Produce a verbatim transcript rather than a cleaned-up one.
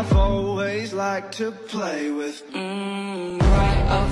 I've always liked to play with. Mm, right off